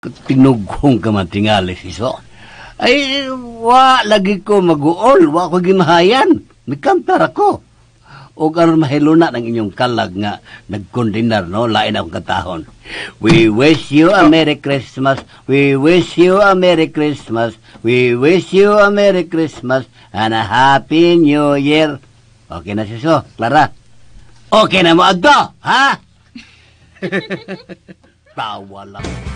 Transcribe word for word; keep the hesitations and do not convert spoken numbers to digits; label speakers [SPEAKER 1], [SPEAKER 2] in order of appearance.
[SPEAKER 1] Tinugong ka man tingali, siso. Ay, wa, lagi ko mag-uol, wa ko gimahayan. Mikantar ako. O karon mahiluna ng inyong kalag nga nagkondinar, no? Lain akong katahon. We wish you a Merry Christmas. We wish you a Merry Christmas. We wish you a Merry Christmas and a Happy New Year. Okay na, siso, Clara? Okay na mo, Agdo, ha? Tawa lang.